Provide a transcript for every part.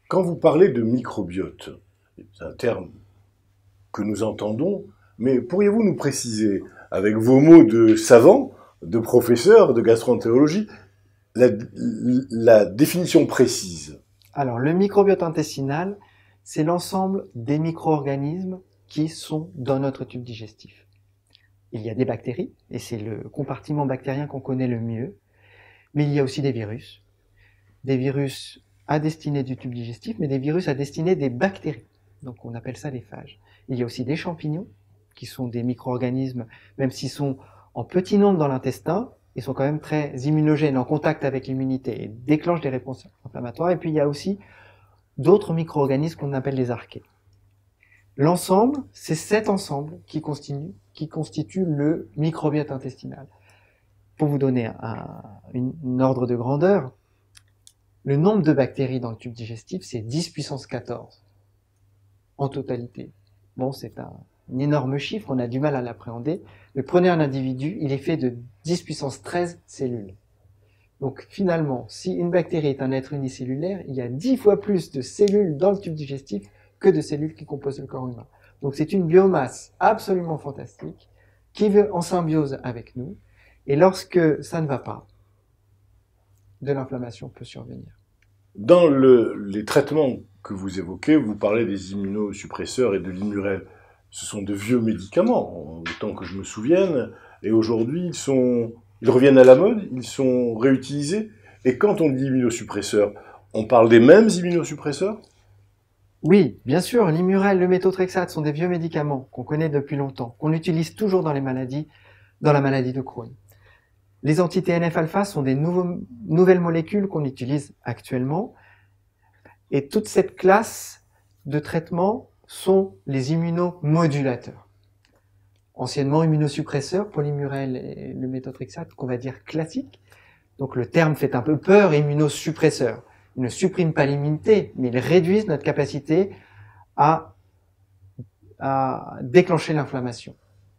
Quand vous parlez de microbiote, c'est un terme que nous entendons, mais pourriez-vous nous préciser, avec vos mots de savant, de professeur de gastroentérologie, la, la définition précise? Alors, le microbiote intestinal, c'est l'ensemble des micro-organismes qui sont dans notre tube digestif. Il y a des bactéries, et c'est le compartiment bactérien qu'on connaît le mieux, mais il y a aussi des virus à destinée du tube digestif, mais des virus à destinée des bactéries. Donc on appelle ça les phages. Il y a aussi des champignons, qui sont des micro-organismes, même s'ils sont en petit nombre dans l'intestin, ils sont quand même très immunogènes, en contact avec l'immunité, et déclenchent des réponses inflammatoires. Et puis il y a aussi d'autres micro-organismes qu'on appelle les archées. L'ensemble, c'est cet ensemble qui constitue le microbiote intestinal. Pour vous donner une ordre de grandeur, le nombre de bactéries dans le tube digestif, c'est 10 puissance 14 en totalité. Bon, c'est un énorme chiffre, on a du mal à l'appréhender. Mais prenez un individu, il est fait de 10 puissance 13 cellules. Donc finalement, si une bactérie est un être unicellulaire, il y a 10 fois plus de cellules dans le tube digestif que de cellules qui composent le corps humain. Donc c'est une biomasse absolument fantastique qui veut en symbiose avec nous. Et lorsque ça ne va pas, de l'inflammation peut survenir. Dans les traitements que vous évoquez, vous parlez des immunosuppresseurs et de l'Immurel. Ce sont de vieux médicaments, autant que je me souvienne, et aujourd'hui ils reviennent à la mode, ils sont réutilisés. Et quand on dit immunosuppresseurs, on parle des mêmes immunosuppresseurs? Oui, bien sûr, l'Immurel, le méthotrexate sont des vieux médicaments qu'on connaît depuis longtemps, qu'on utilise toujours dans la maladie de Crohn. Les anti-TNF-alpha sont des nouvelles molécules qu'on utilise actuellement. Et toute cette classe de traitements sont les immunomodulateurs. Anciennement immunosuppresseurs pour l'Immurel et le méthotrexate, qu'on va dire classique. Donc le terme fait un peu peur, immunosuppresseurs. Ils ne suppriment pas l'immunité, mais ils réduisent notre capacité à déclencher l'inflammation.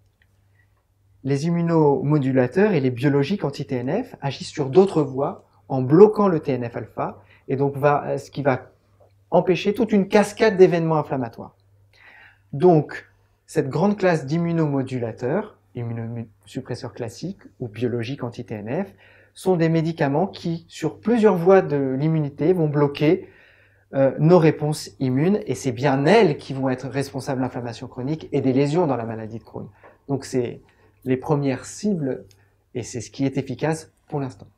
Les immunomodulateurs et les biologiques anti-TNF agissent sur d'autres voies en bloquant le TNF-alpha, et donc ce qui va empêcher toute une cascade d'événements inflammatoires. Donc, cette grande classe d'immunomodulateurs, immunosuppresseurs classiques ou biologiques anti-TNF, sont des médicaments qui, sur plusieurs voies de l'immunité, vont bloquer nos réponses immunes, et c'est bien elles qui vont être responsables de l'inflammation chronique et des lésions dans la maladie de Crohn. Donc c'est les premières cibles, et c'est ce qui est efficace pour l'instant.